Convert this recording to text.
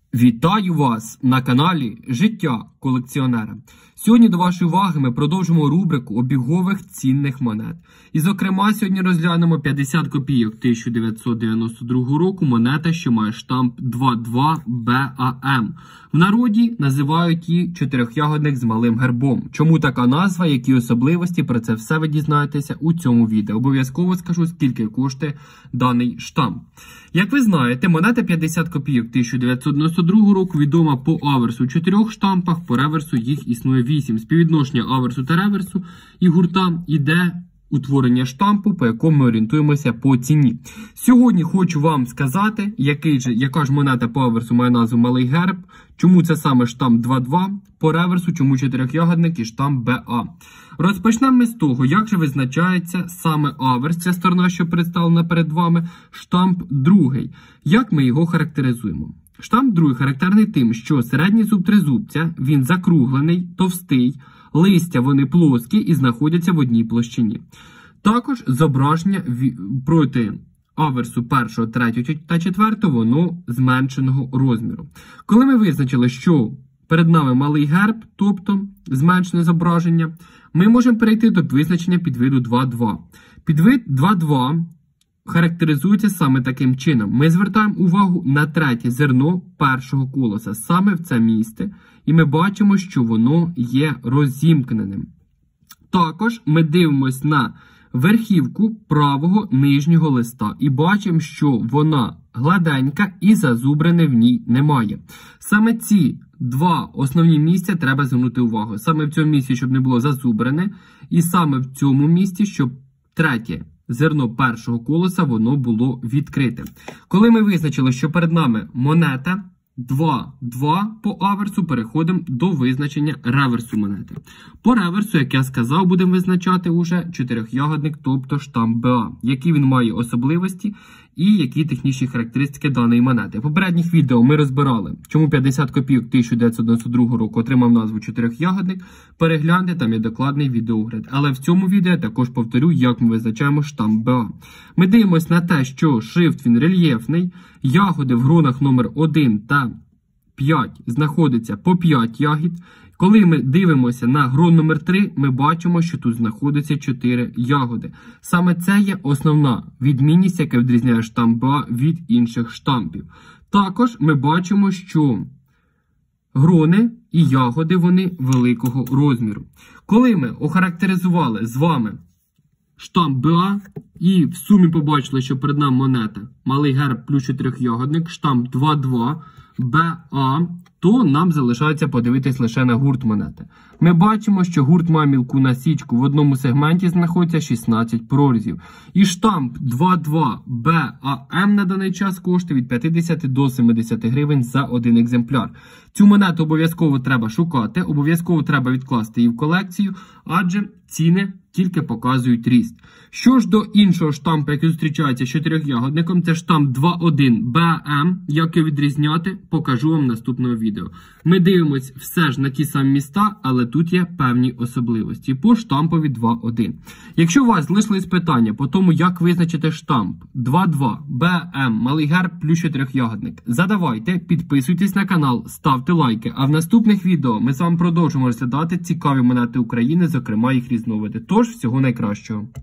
Вітаю вас на каналі Життя колекціонера. Сьогодні до вашої уваги ми продовжимо рубрику обігових цінних монет. І зокрема сьогодні розглянемо 50 копійок 1992 року монета, що має штамп 22 БАМ. В народі називають її чотирьохягодник з малим гербом. Чому така назва, які особливості, про це все ви дізнаєтеся у цьому відео. Обов'язково скажу, скільки коштує даний штамп. Як ви знаєте, монета 50 копійок 1992 року відома по аверсу у 4 штампах, по реверсу їх існує 8. Співвідношення аверсу та реверсу і гурта іде утворення штампу, по якому ми орієнтуємося по ціні. Сьогодні хочу вам сказати, яка ж монета по аверсу має назву малий герб, чому це саме штамп 22, по реверсу, чому чотирьохягодник і штамп БА. Розпочнемо ми з того, як же визначається саме аверс, ця сторона, що представлена перед вами, штамп другий. Як ми його характеризуємо? Штамп другий характерний тим, що середній зуб тризубця, він закруглений, товстий, листя вони плоскі і знаходяться в одній площині. Також зображення проти аверсу 1, 3 та 4 воно зменшеного розміру. Коли ми визначили, що перед нами малий герб, тобто зменшене зображення, ми можемо перейти до визначення підвиду 2.2. Підвид 2.2 характеризується саме таким чином. Ми звертаємо увагу на третє зерно першого колоса, саме в це місце, і ми бачимо, що воно є розімкненим. Також ми дивимося на верхівку правого нижнього листа і бачимо, що вона гладенька і зазубрини в ній немає. Саме ці два основні місця треба звернути увагу. Саме в цьому місці, щоб не було зазубрене, і саме в цьому місці, щоб третє зерно першого колоса воно було відкрите. Коли ми визначили, що перед нами монета 2.2 по аверсу, переходимо до визначення реверсу монети. По реверсу, як я сказав, будемо визначати уже чотирьохягодник, тобто штамп БА, які він має особливості і які технічні характеристики даної монети. В попередніх відео ми розбирали, чому 50 копійок 1992 року отримав назву чотирьохягодник. Перегляньте, там є докладний відеогляд. Але в цьому відео я також повторю, як ми визначаємо штамп БА. Ми дивимося на те, що шрифт він рельєфний, ягоди в гронах номер 1 та 5 знаходиться по 5 ягід. Коли ми дивимося на грон номер 3, ми бачимо, що тут знаходиться 4 ягоди. Саме це є основна відмінність, яка відрізняє штамп БА від інших штампів. Також ми бачимо, що грони і ягоди вони великого розміру. Коли ми охарактеризували з вами штамп БА і в сумі побачили, що перед нами монета малий герб плюс чотирьохягодник, штамп 2.2 БА, то нам залишається подивитись лише на гурт монети. Ми бачимо, що гурт має мілку насічку, в одному сегменті знаходиться 16 прорізів. І штамп 2.2 БАМ на даний час коштує від 50 до 70 гривень за один екземпляр. Цю монету обов'язково треба шукати, обов'язково треба відкласти її в колекцію, адже ціни тільки показують ріст. Що ж до іншого штампу, який зустрічається з чотирьохягодником, це штамп 2.1 БАМ. Як його відрізняти, покажу вам в наступному відео. Ми дивимося все ж на ті самі міста, але тут є певні особливості по штампові 2.1. Якщо у вас залишились питання по тому, як визначити штамп 2.2 БАМ малий герб плюс чотирьохягодник, задавайте, підписуйтесь на канал, ставте лайки. А в наступних відео ми з вами продовжимо розглядати цікаві монети України, зокрема їх різновиди. Тож, всього найкращого.